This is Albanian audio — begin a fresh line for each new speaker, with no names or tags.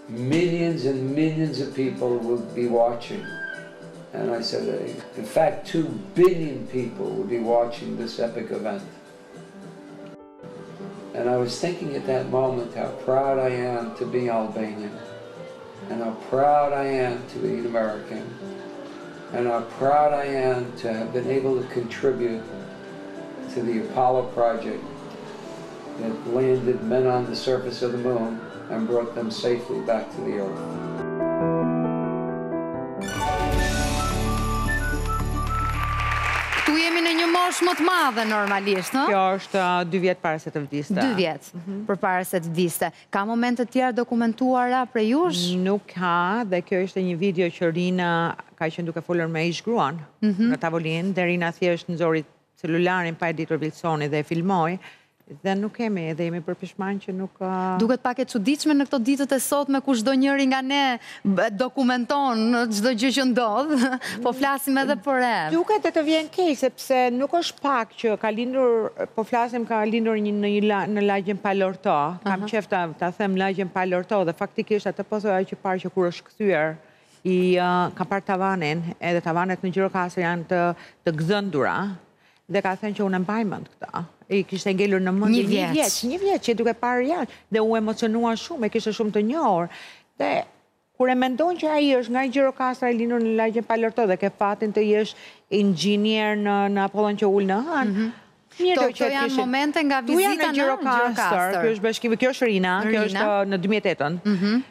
millions and millions of people will be watching. And I said, in fact, 2 billion people will be watching this epic event. And I was thinking at that moment how proud I am to be Albanian, and how proud I am to be an American, and how proud I am to have been able to contribute to the Apollo project that landed men on the surface of the moon and brought them safely back to the Earth.
Tu jemi në një moshë më të madhe normalisht, no?
Kjo është 2 vjet para se të vdiste.
2 vjet përpara se të vdiste. Ka momente të tjera dokumentuara për jush?
Nuk ka, dhe kjo ishte një video që Rina ka qenë duke folur me ish gruan në tavolinë, dhe Rina thjesht nxori celularin pa e ditur Wilsoni dhe e filmoi. Dhe nuk kemi, dhe jemi përpishman që nuk...
Duket pak e çuditshme në këto ditët e sotme ku çdo njëri nga ne dokumenton çdo gjë që ndodh, po flasim edhe për e.
Duket e të vjen keq, sepse nuk është pak që ka lindur, po flasim ka lindur në lagjen Palorto, kam qef ta them lagjen Palorto, dhe faktikisht atë po thoya që parë që kur është kthyer, ka parë tavanin, edhe tavanet në Gjirokastër janë të gëzëndura, dhe ka thënë që unë mbaj mend këta. I kishte ngelur në mendje një vjet që duke parë janë, dhe u emocionua shumë, e kishte shumë të njohur. Dhe kur e mendon që ai është nga Gjirokastra, i lindur në lagjen Palorto dhe ke fatin të jesh inxhinier në Apollon që ul në hënë.
Këto janë momente nga vizita në Gjirokastër.
Kjo është bashkimi, kjo është Rina, kjo është në 2008-ën.